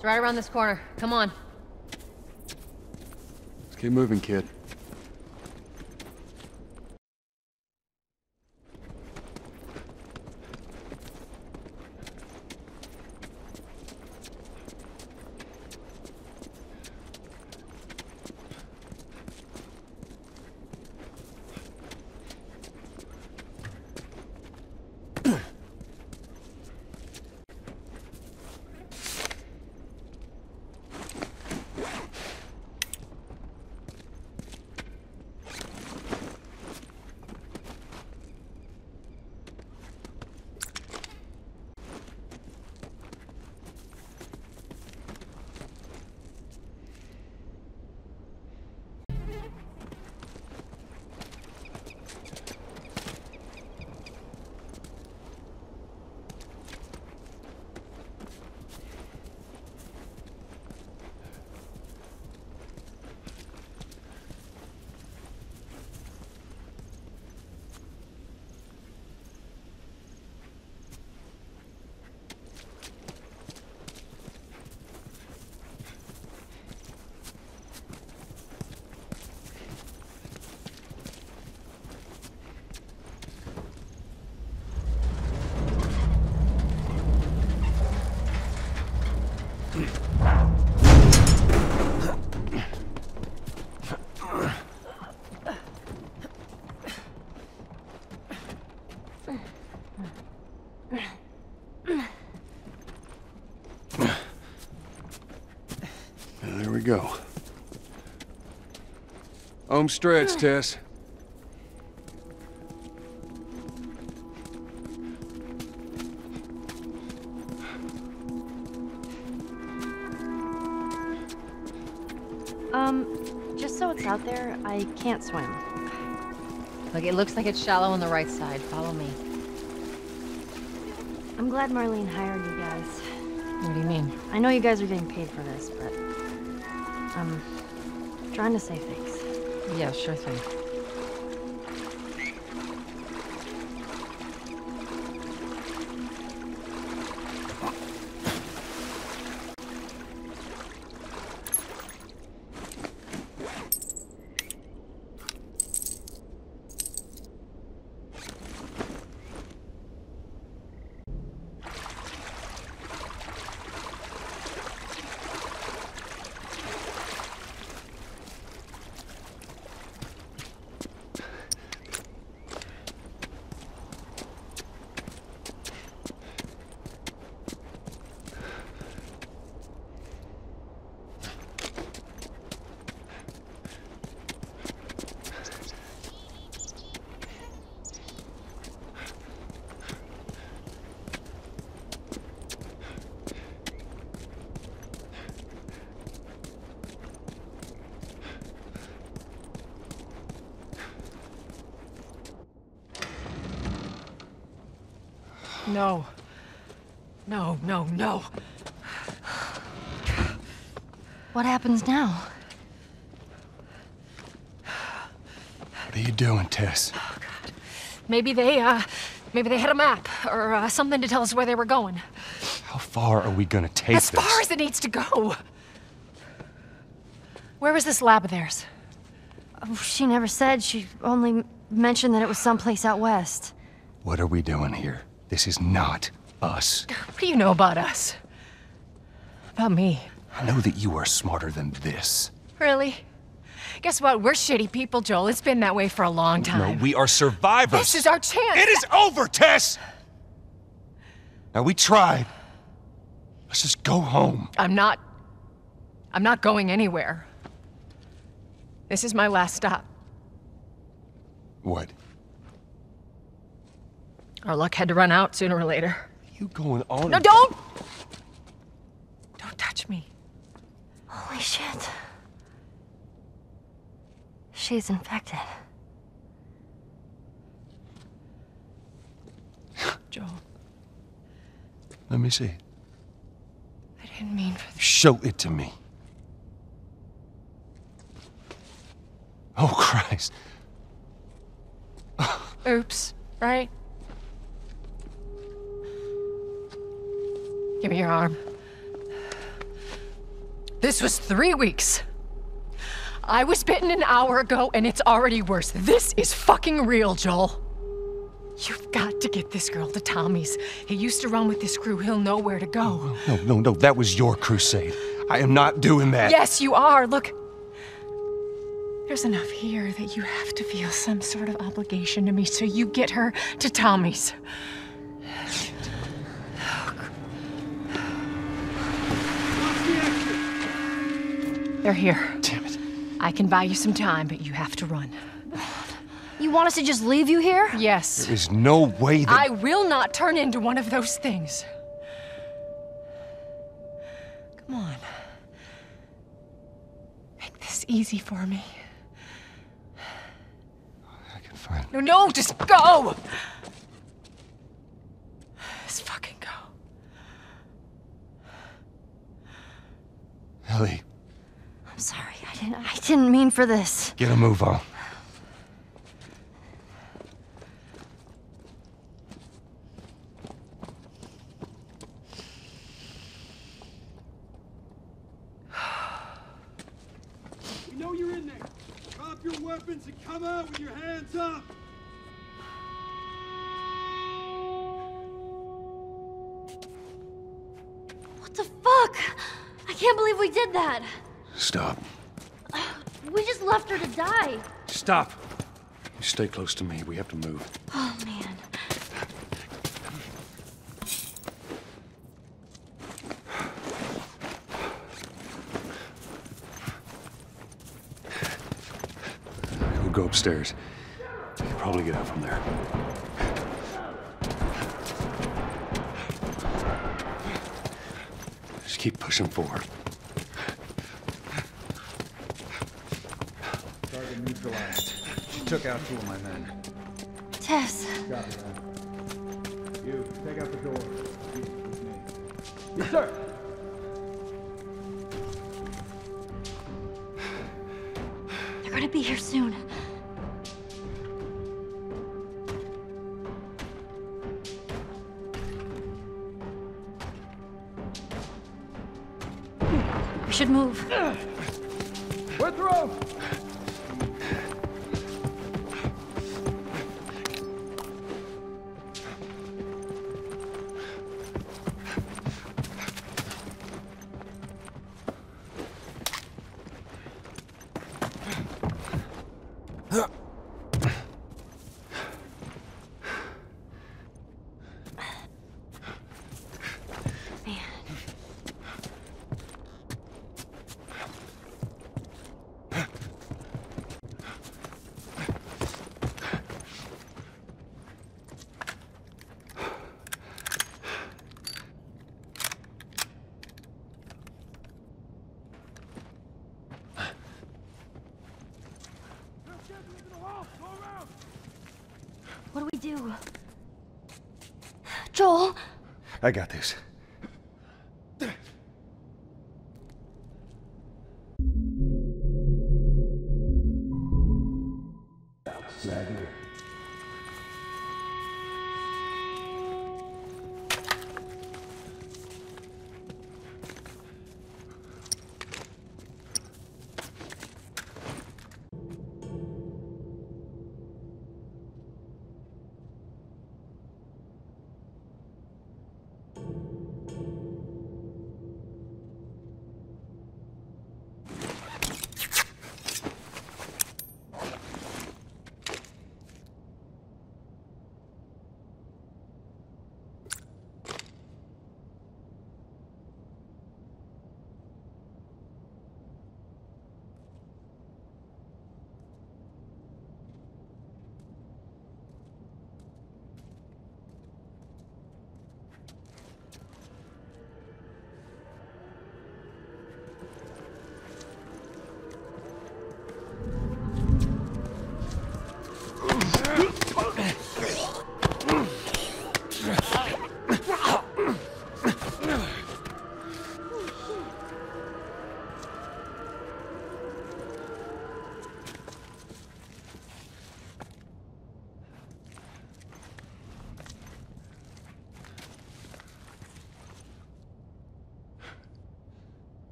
It's right around this corner. Come on. Let's keep moving, kid. There we go. Home stretch, Tess. Just so it's out there, I can't swim. Look, it looks like it's shallow on the right side. Follow me. I'm glad Marlene hired you guys. What do you mean? I know you guys are getting paid for this, but I'm trying to save things. Yeah, sure thing. No. No, no, no. What happens now? What are you doing, Tess? Oh, God. Maybe they had a map, or something to tell us where they were going. How far are we gonna take this? As far as it needs to go. Where was this lab of theirs? Oh, she never said. She only mentioned that it was someplace out west. What are we doing here? This is not us. What do you know about us? About me? I know that you are smarter than this. Really? Guess what? We're shitty people, Joel. It's been that way for a long time. No, we are survivors. This is our chance. It is over, Tess! Now, we tried. Let's just go home. I'm not going anywhere. This is my last stop. What? Our luck had to run out sooner or later. You going on? No, don't! Don't touch me. Holy shit. She's infected. Joel, Let me see. I didn't mean for this. Show it to me. Oh, Christ. Oops, right? Give me your arm. This was 3 weeks. I was bitten an hour ago, and it's already worse. This is fucking real, Joel. You've got to get this girl to Tommy's. He used to run with this crew. He'll know where to go. No, that was your crusade. I am not doing that. Yes, you are. Look, there's enough here that you have to feel some sort of obligation to me, so you get her to Tommy's. They're here. Damn it. I can buy you some time, but you have to run. You want us to just leave you here? Yes. There is no way that... I will not turn into one of those things. Come on. Make this easy for me. I can find... No, just go! Just fucking go. Ellie, I'm sorry. I didn't mean for this. get a move on. We know you're in there. Drop your weapons and come out with your hands up. What the fuck? I can't believe we did that. Stop. We just left her to die. Stop. You stay close to me. We have to move. Oh, man. We'll go upstairs. You can probably get out from there. Just keep pushing forward. Target neutralized. She took out 2 of my men. Tess. Copy that. You, take out the door. You, with me. Yes, sir! They're gonna be here soon. We should move. We're through! What do we do? Joel? I got this.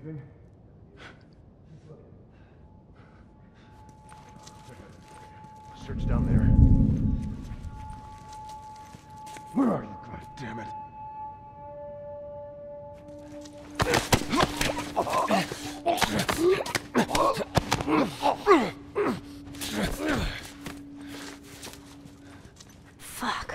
anything? Search down there. Where are you, God damn it? Fuck.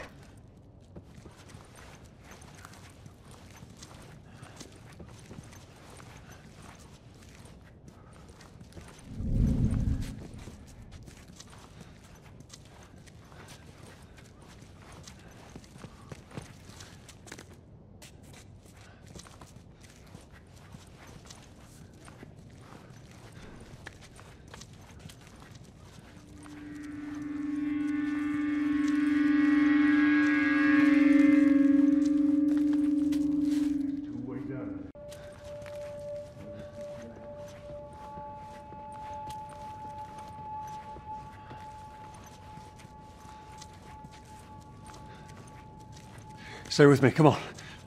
Stay with me, come on.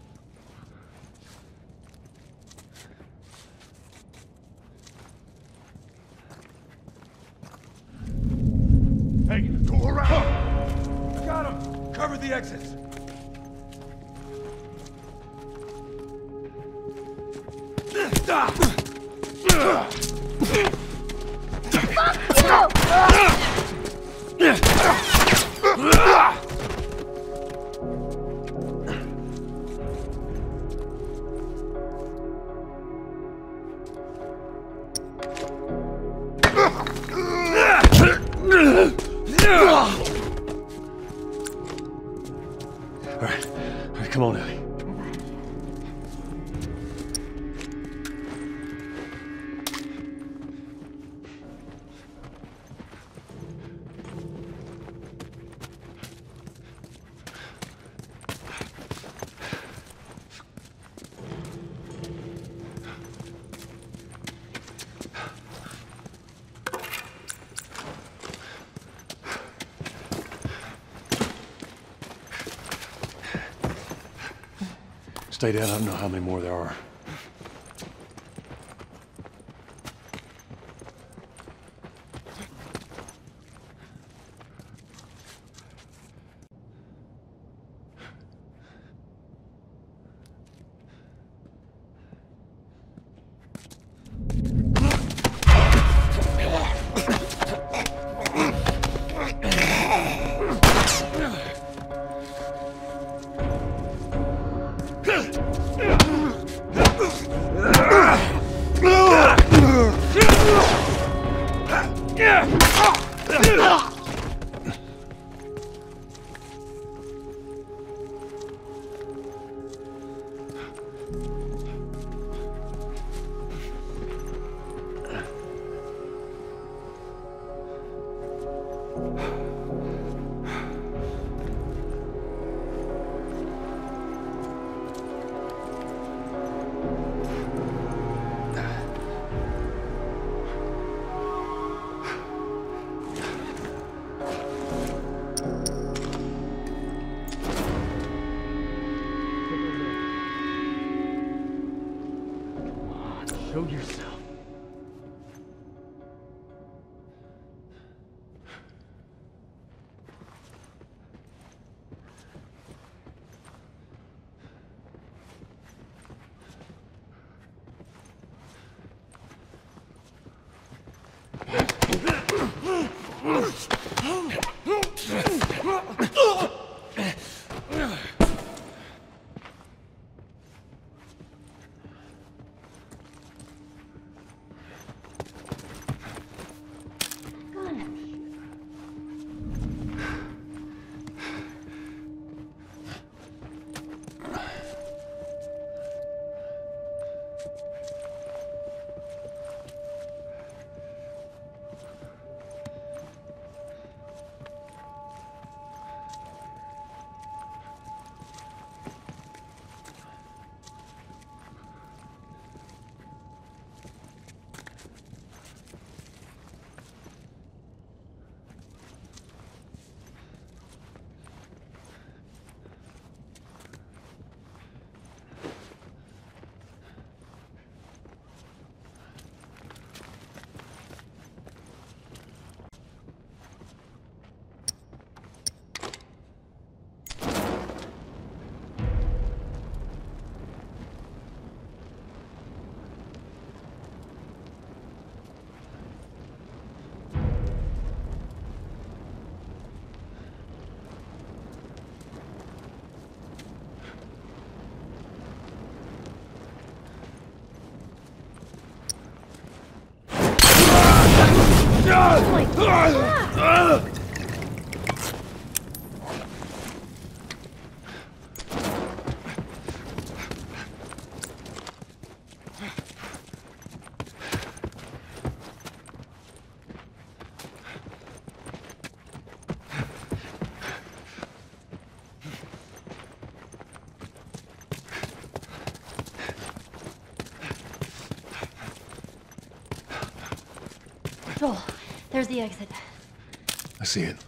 Hey, go around! I got him! Cover the exits! All right, come on, Ellie. Stay down, I don't know how many more there are. Show yourself. Joel, there's the exit. I see it.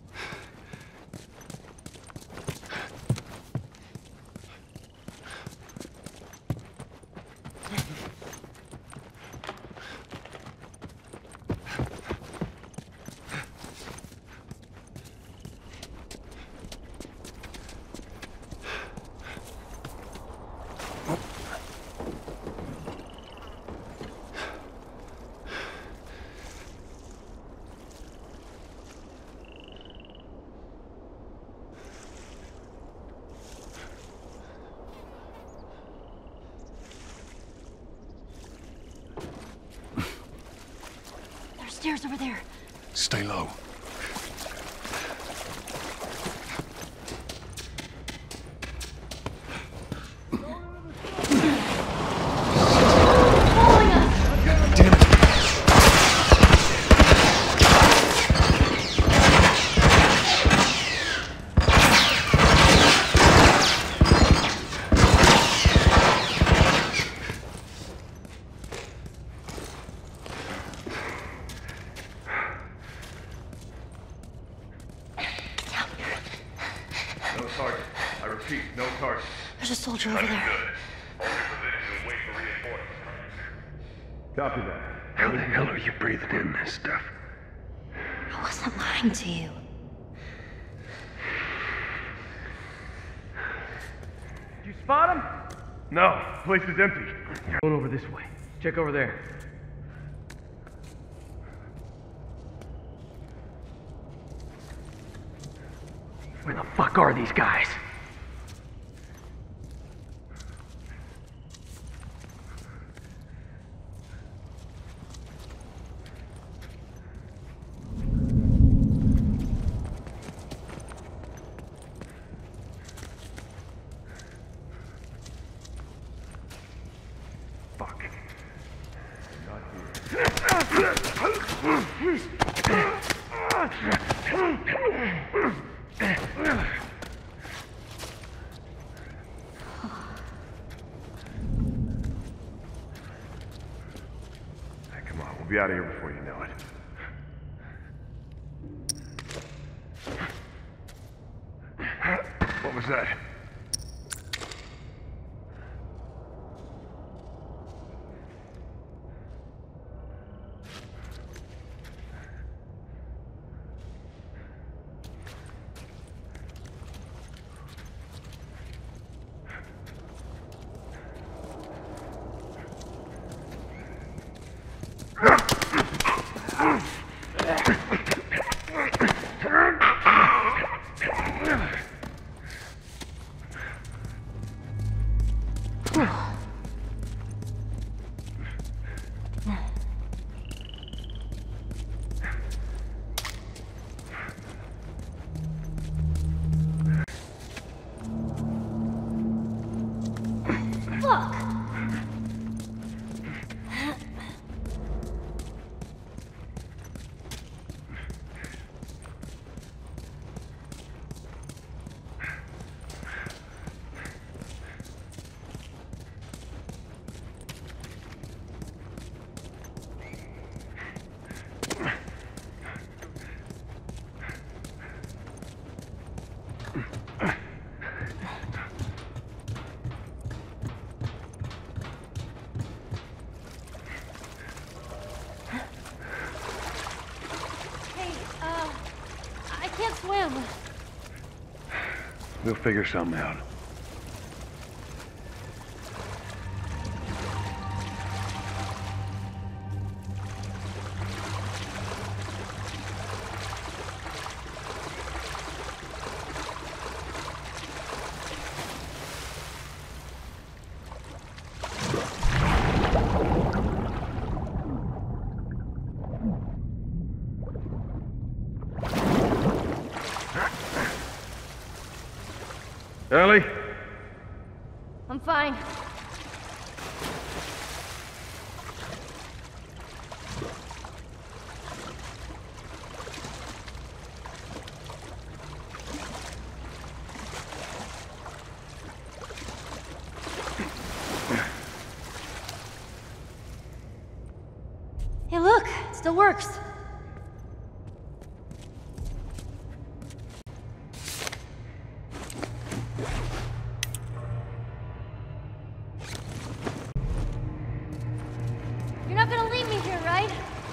There's stairs over there. Stay low. No target. I repeat, no target. There's a soldier over there. Hold your position and wait for reinforcements. Copy that. How the hell are you breathing in this stuff? I wasn't lying to you. Did you spot him? No, place is empty. Going over this way. Check over there. Where the fuck are these guys? Fuck. Not here. Hey, come on, we'll be out of here before you know it. What was that? Look! I can't swim. We'll figure something out. Ellie? I'm fine. Hey, look! It still works! You're not gonna leave me here, right?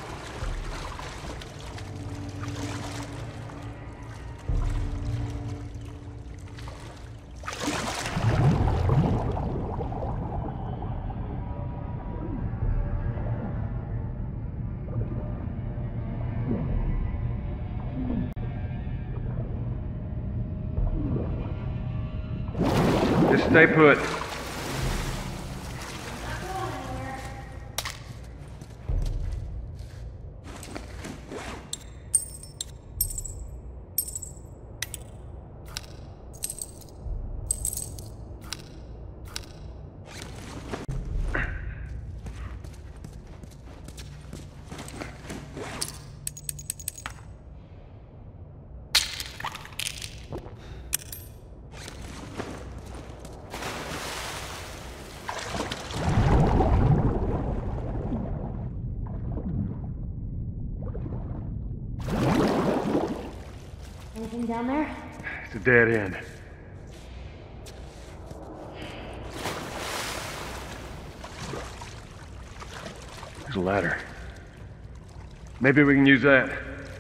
Just stay put. Anything down there? It's a dead end. There's a ladder. Maybe we can use that.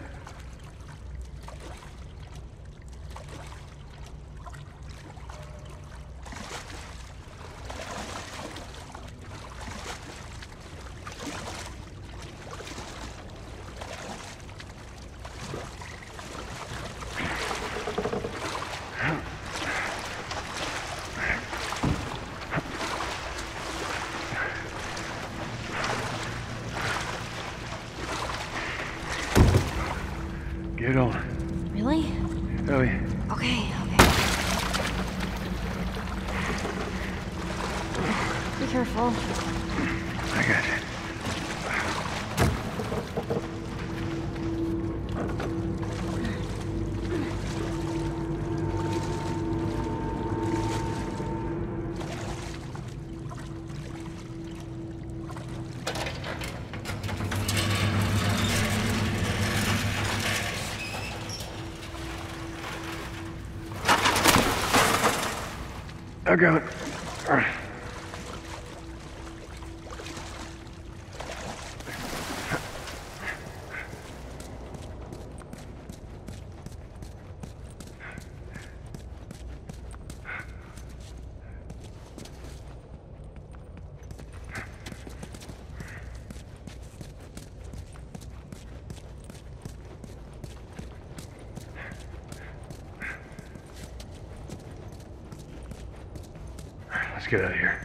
Get on. Really? Ellie. Okay. Be careful. I got you. I got it. All right. Let's get out of here.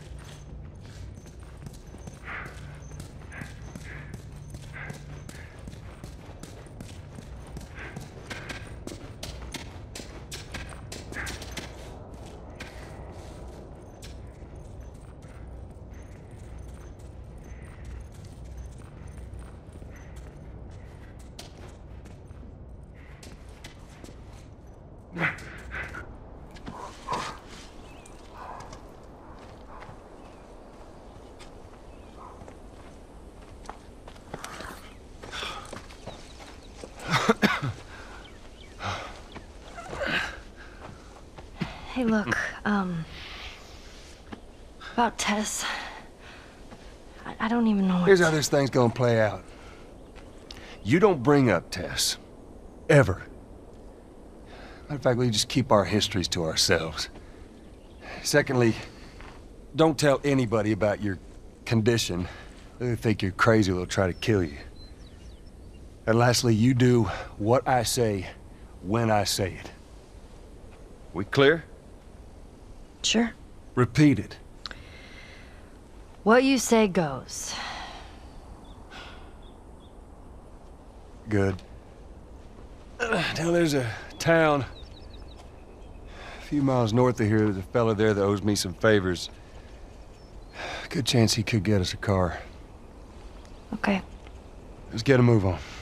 Hey, look, about Tess. I don't even know what Here's how this thing's gonna play out. You don't bring up Tess. Ever. Matter of fact, we just keep our histories to ourselves. Secondly, don't tell anybody about your condition. They think you're crazy, they'll try to kill you. And lastly, you do what I say, when I say it. We clear? Sure. Repeat it. What you say goes. Good. Now there's a town A few miles north of here, there's a fella there that owes me some favors. Good chance he could get us a car. Okay. Let's get a move on.